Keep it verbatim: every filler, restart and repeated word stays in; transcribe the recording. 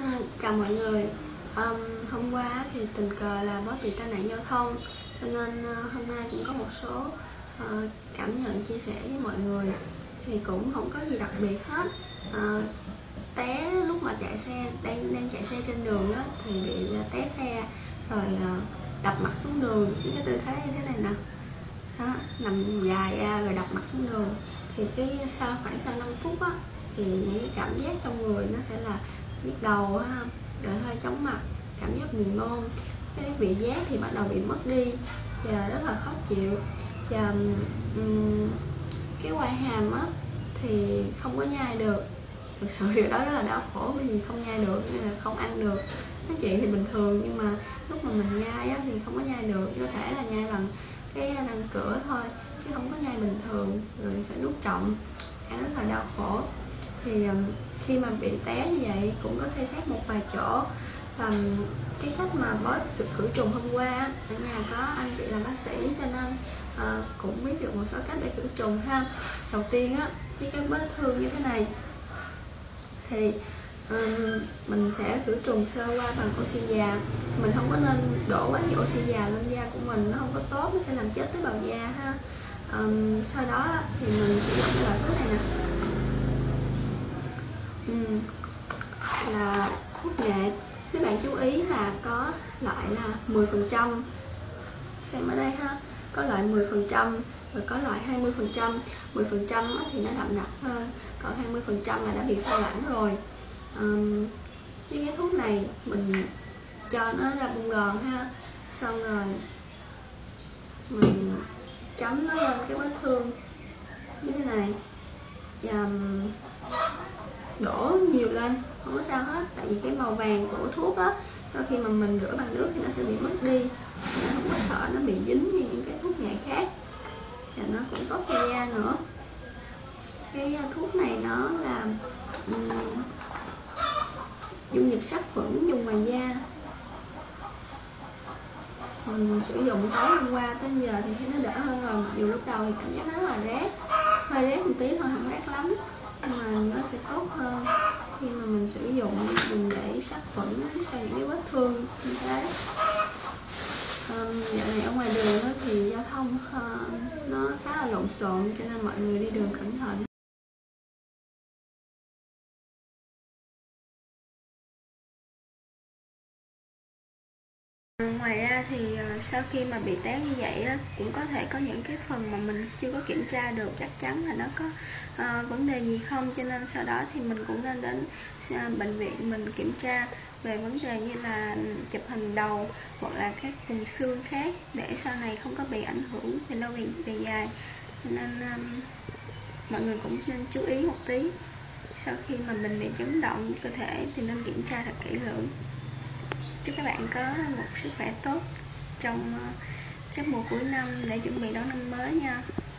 À, chào mọi người. um, Hôm qua thì tình cờ là boss bị tai nạn giao thông, cho nên uh, hôm nay cũng có một số uh, cảm nhận chia sẻ với mọi người. Thì cũng không có gì đặc biệt hết. uh, Té lúc mà chạy xe, đang đang chạy xe trên đường á, thì bị uh, té xe rồi uh, đập mặt xuống đường với cái tư thế như thế này nè. Đó, nằm dài ra rồi đập mặt xuống đường. Thì cái sau khoảng sau năm phút á, thì những cái cảm giác trong người nó sẽ là nhức đầu ha, rồi hơi chóng mặt, cảm giác buồn nôn, cái vị giác thì bắt đầu bị mất đi và rất là khó chịu. Và um, cái quai hàm á thì không có nhai được. Thực sự điều đó rất là đau khổ, bởi vì không nhai được nên là không ăn được. Nói chuyện thì bình thường nhưng mà lúc mà mình nhai á thì không có nhai được, có thể là nhai bằng cái răng cửa thôi chứ không có nhai bình thường, rồi phải nuốt trọng, ăn rất là đau khổ. Thì khi mà bị té như vậy cũng có xây xát một vài chỗ. Và cái cách mà boss sự khử trùng hôm qua ở nhà có anh chị là bác sĩ, cho nên uh, cũng biết được một số cách để khử trùng ha. Đầu tiên á, với cái vết thương như thế này thì um, mình sẽ khử trùng sơ qua bằng oxy già. Mình không có nên đổ quá nhiều oxy già lên da của mình, nó không có tốt, nó sẽ làm chết tế bào da ha. Um, sau đó thì mình sử dụng cái loại thuốc này nè, um, là thuốc nghệ. Mấy bạn chú ý là có loại là mười phần trăm, xem ở đây ha, có loại mười phần trăm rồi có loại hai mươi phần trăm. Mười phần trăm thì nó đậm đặc hơn, còn hai mươi phần trăm là đã bị pha loãng rồi. um, với cái thuốc này mình cho nó ra bông gòn ha, xong rồi mình chấm nó lên cái vết thương như thế này và đổ nhiều lên, không có sao hết. Tại vì cái màu vàng của thuốc á, sau khi mà mình rửa bằng nước thì nó sẽ bị mất đi, nó không có sợ nó bị dính như những cái thuốc nghệ khác, và nó cũng tốt cho da nữa. Cái thuốc này nó là um, dung dịch sát khuẩn dùng ngoài da. Mình sử dụng tối hôm qua tới giờ thì thấy nó đỡ hơn rồi, mặc dù lúc đầu thì cảm giác nó rất là rát, hơi rát một tí thôi, không rát lắm, nhưng mà nó sẽ tốt hơn khi mà mình sử dụng mình để sát khuẩn cho những cái vết thương như thế. Um, dạo này ở ngoài đường thì giao thông uh, nó khá là lộn xộn, cho nên mọi người đi đường cẩn thận. Ngoài ra thì sau khi mà bị té như vậy á, cũng có thể có những cái phần mà mình chưa có kiểm tra được chắc chắn là nó có uh, vấn đề gì không, cho nên sau đó thì mình cũng nên đến uh, bệnh viện mình kiểm tra về vấn đề như là chụp hình đầu hoặc là các vùng xương khác, để sau này không có bị ảnh hưởng về lâu về, về dài. Cho nên um, mọi người cũng nên chú ý một tí, sau khi mà mình bị chấn động cơ thể thì nên kiểm tra thật kỹ lưỡng. Chúc các bạn có một sức khỏe tốt trong các mùa cuối năm để chuẩn bị đón năm mới nha.